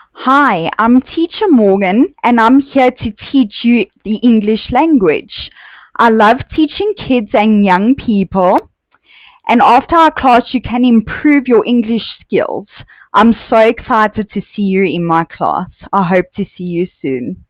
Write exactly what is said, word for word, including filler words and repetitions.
Hi, I'm Teacher Morgan, and I'm here to teach you the English language. I love teaching kids and young people, and after our class, you can improve your English skills. I'm so excited to see you in my class. I hope to see you soon.